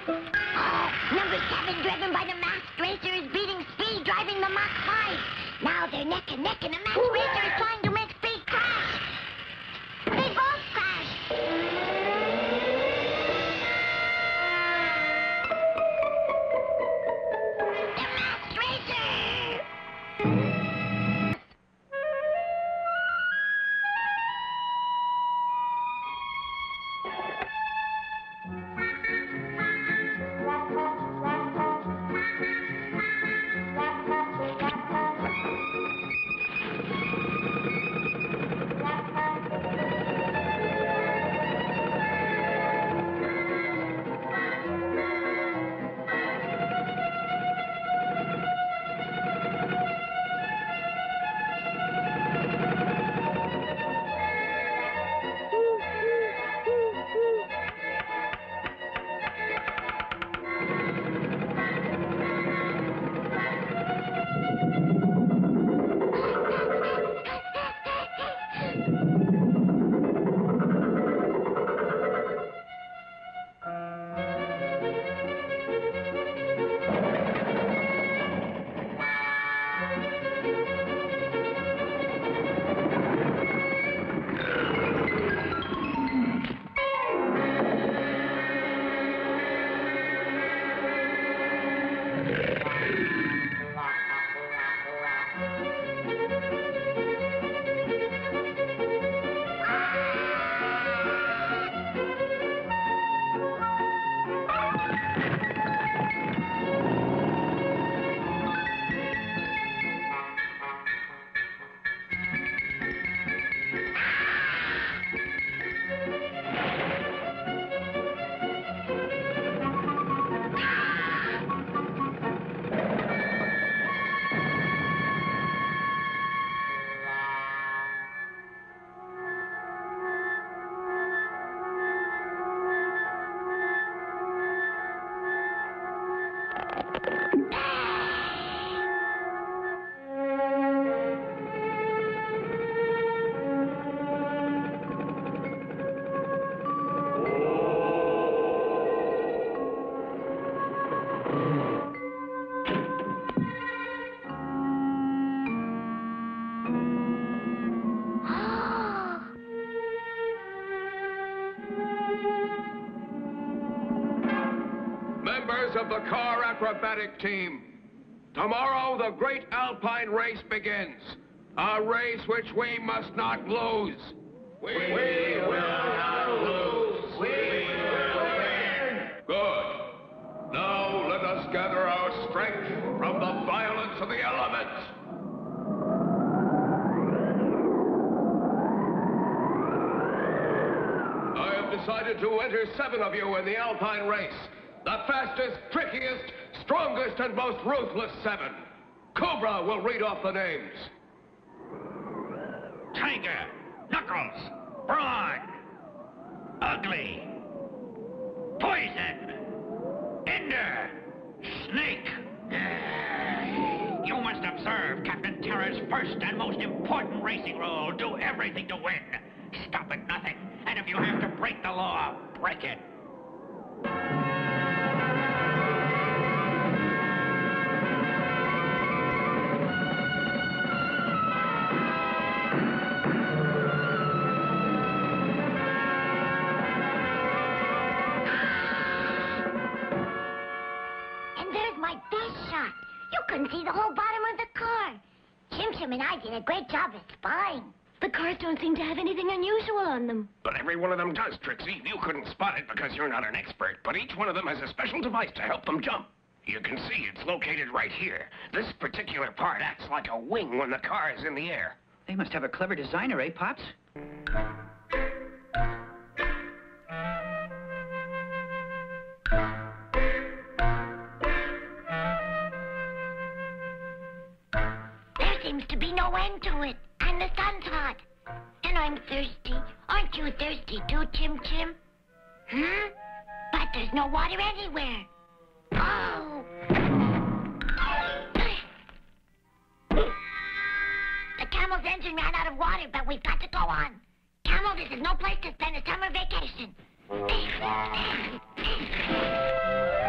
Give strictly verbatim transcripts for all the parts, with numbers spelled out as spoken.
Oh, number seven, driven by the masked racer, is beating speed, driving the Mach five. Now they're neck and neck, and the masked racer is trying to make speed crash. They both crash. The masked racer! Members of the car acrobatic team, tomorrow the great Alpine race begins. A race which we must not lose. We, we will not lose. We will win. Good. Now let us gather our strength from the violence of the elements. I have decided to enter seven of you in the Alpine race. The fastest, trickiest, strongest, and most ruthless seven. Cobra will read off the names. Tiger, Knuckles, Brawn, Ugly, Poison, Ender, Snake. You must observe Captain Terra's first and most important racing rule. Do everything to win. Stop at nothing. And if you have to break the law, break it. My best shot. You couldn't see the whole bottom of the car. Chim Chim and I did a great job at spying. The cars don't seem to have anything unusual on them. But every one of them does, Trixie. You couldn't spot it because you're not an expert. But each one of them has a special device to help them jump. You can see it's located right here. This particular part acts like a wing when the car is in the air. They must have a clever designer, eh, Pops? Seems to be no end to it, and the sun's hot. And I'm thirsty. Aren't you thirsty too, Chim Chim? Hmm? But there's no water anywhere. Oh! The Camel's engine ran out of water, but we've got to go on. Camel, this is no place to spend a summer vacation.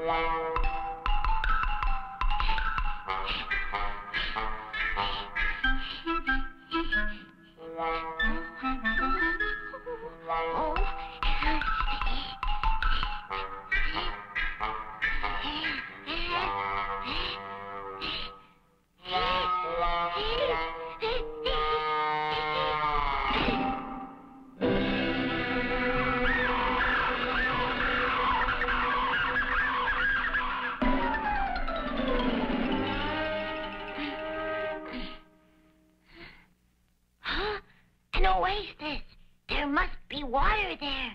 An oasis. There must be water there.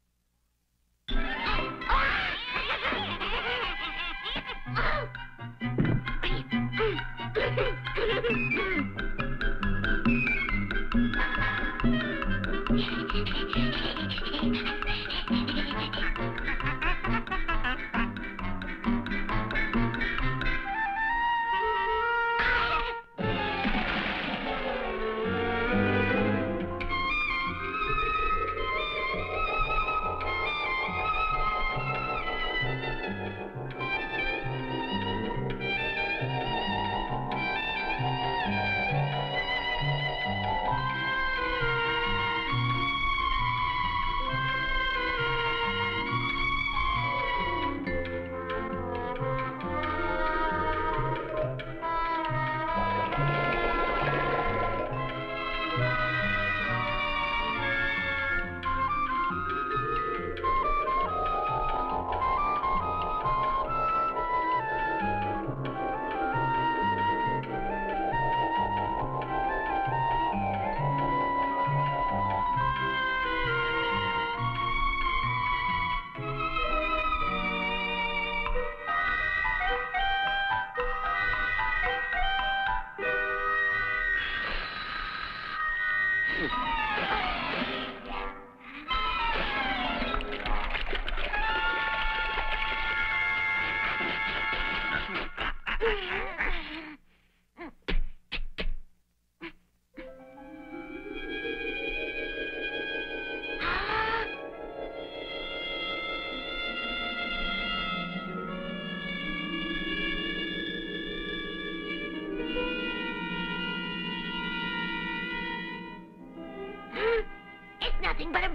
Nothing but a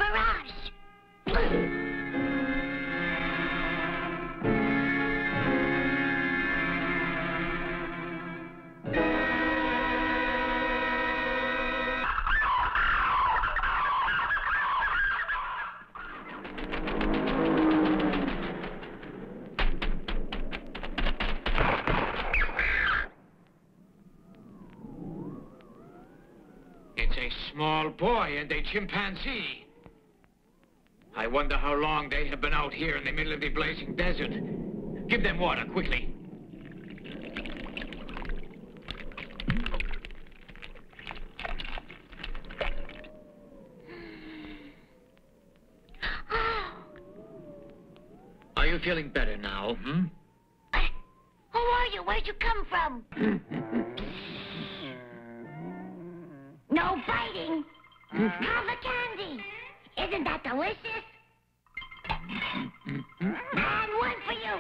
barrage. It's a small boy and a chimpanzee. I wonder how long they have been out here in the middle of the blazing desert. Give them water, quickly. Are you feeling better now, hmm? Uh, who are you? Where'd you come from? No biting. Have a candy. Isn't that delicious? And one for you.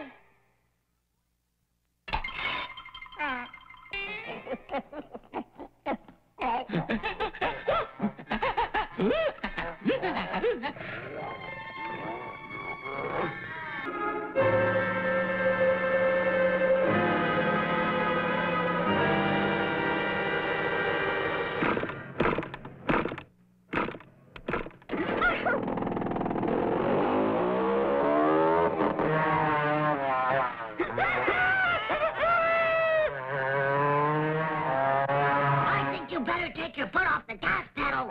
Better take your foot off the gas pedal.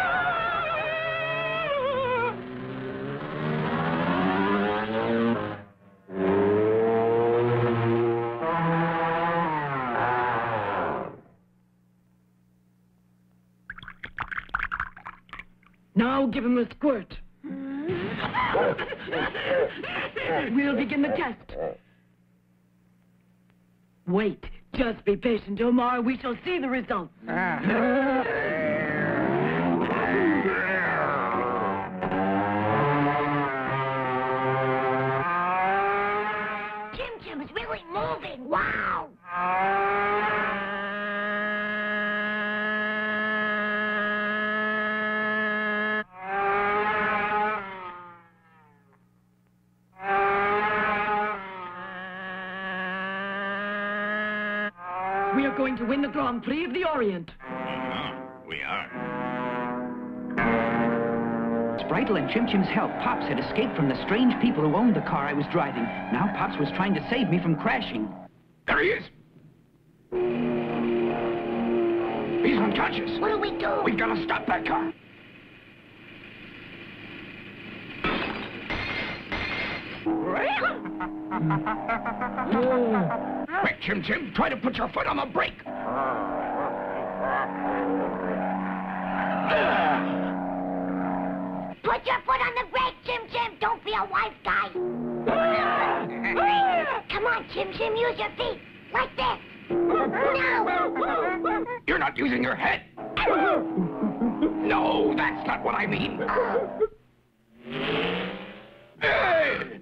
Now give him a squirt. We'll begin the test. Wait. Just be patient, Omar. We shall see the results. Chim's really moving. Wow! We are going to win the Grand Prix of the Orient. Uh-huh. We are. Spritle and Chim Chim's help, Pops had escaped from the strange people who owned the car I was driving. Now Pops was trying to save me from crashing. There he is. He's unconscious. What do we do? We've got to stop that car. Quick, Chim Chim, try to put your foot on the brake. Put your foot on the brake, Chim Chim. Don't be a wise guy. Come on, Chim Chim, use your feet. Like this. Now. You're not using your head. No, that's not what I mean. Hey!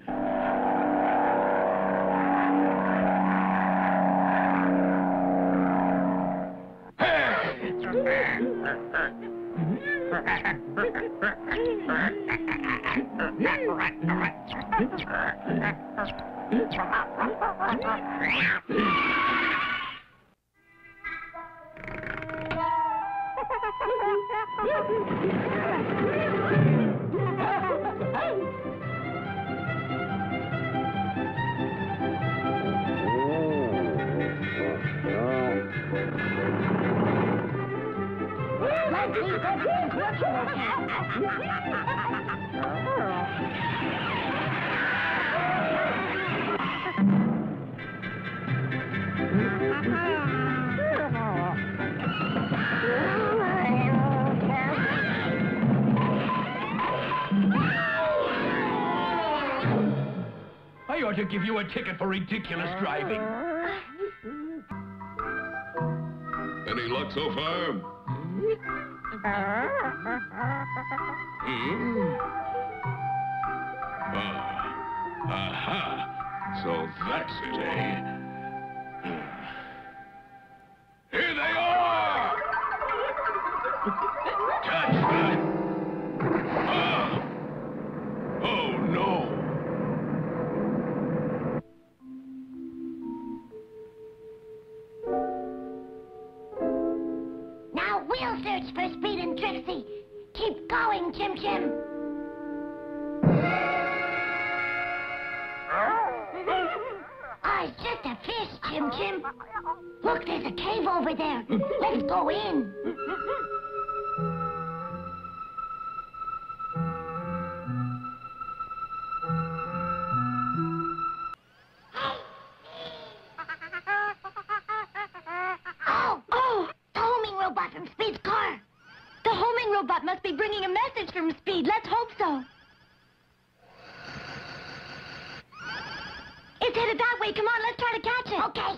I ought to give you a ticket for ridiculous driving. Any luck so far? Hmm? Ah. Aha. So that's it, eh? Here they are! Touch that! Ah! Oh, no! Now we'll search for Speed and Trixie. Keep going, Chim Chim. Oh, it's just a fish, Chim Chim. Look, there's a cave over there. Let's go in. Oh, oh, the homing robot from Speed's car. The homing robot must be bringing a message from Speed. Let's hope so. It's headed that way. Come on, let's try to catch it. Okay.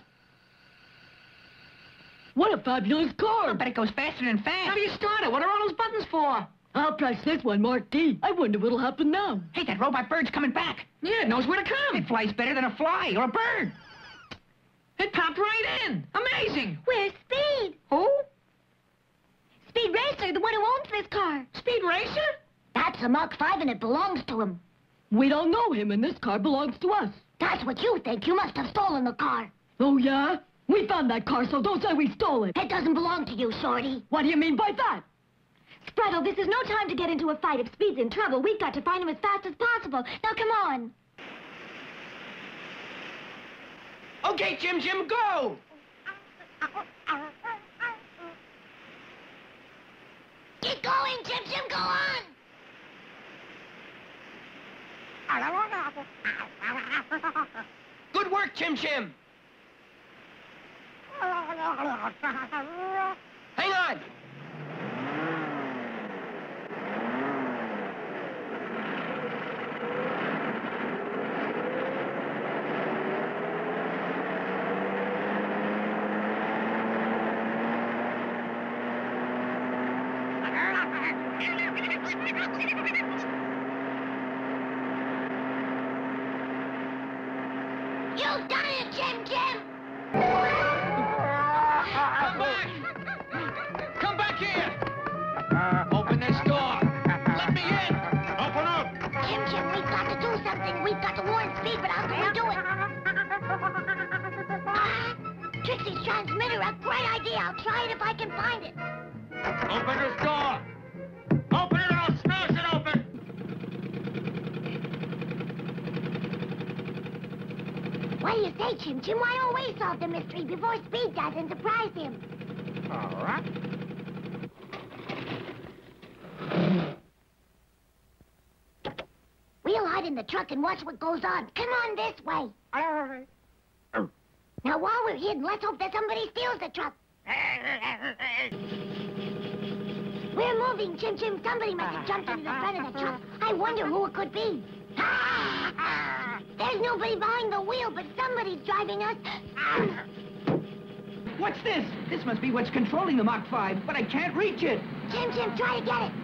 What a fabulous car! But it goes faster than fast. How do you start it? What are all those buttons for? I'll press this one, Mark D. I wonder what'll happen now. Hey, that robot bird's coming back. Yeah, it knows where to come. It flies better than a fly or a bird. It popped right in. Amazing. Where's Speed? Who? Speed Racer, the one who owns this car. Speed Racer? That's a Mach five and it belongs to him. We don't know him, and this car belongs to us. That's what you think. You must have stolen the car. Oh, yeah? We found that car, so don't say we stole it. It doesn't belong to you, Shorty. What do you mean by that? Spritle, this is no time to get into a fight. If Speed's in trouble, we've got to find him as fast as possible. Now, come on. Okay, Chim Chim, go! Keep going, Chim Chim, go on. Good work, Chim Chim! Hang on! You've done it! Chim Chim! Come back! Come back here! Open this door! Let me in! Open up! Chim Chim, we've got to do something. We've got to warn Speed, but how can we do it? Ah, Trixie's transmitter, a great idea. I'll try it if I can find it. Open this door! Open it or I'll smash it open! What do you say, Chim Chim? Why don't we solve the mystery before Speed does and surprise him? All right. We'll hide in the truck and watch what goes on. Come on this way. Now, while we're hidden, let's hope that somebody steals the truck. We're moving, Chim Chim. Somebody must have jumped into the front of the truck. I wonder who it could be. There's nobody behind the wheel, but somebody's driving us. What's this? This must be what's controlling the Mach five, but I can't reach it. Chim Chim, try to get it.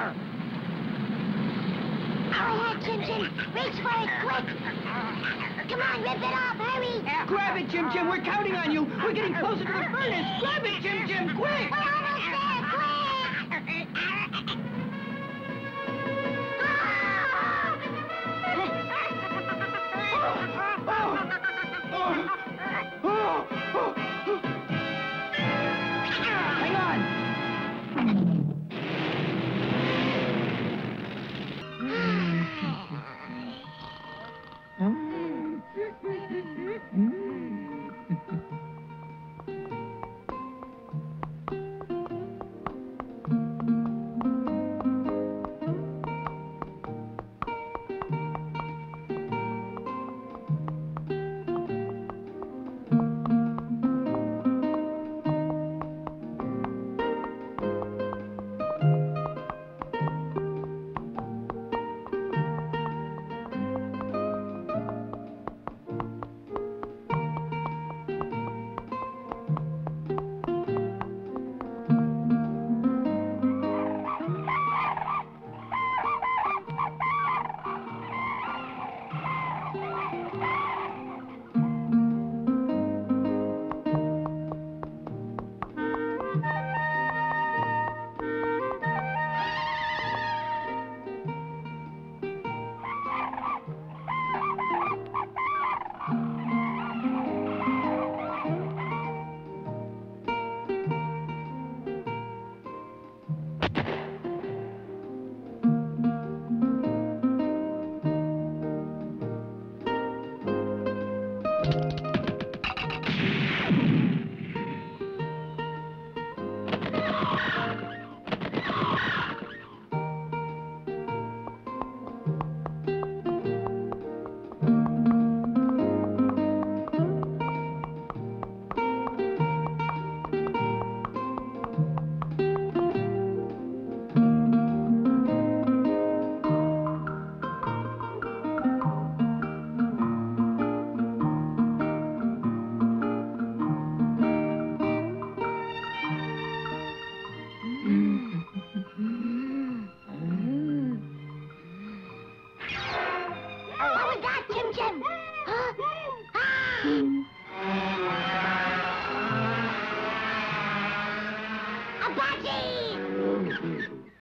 Go ahead, Chim Chim. Reach for it, quick. Come on, rip it off, hurry. Grab it, Chim Chim. We're counting on you. We're getting closer to the furnace. Grab it, Chim Chim, quick. Well,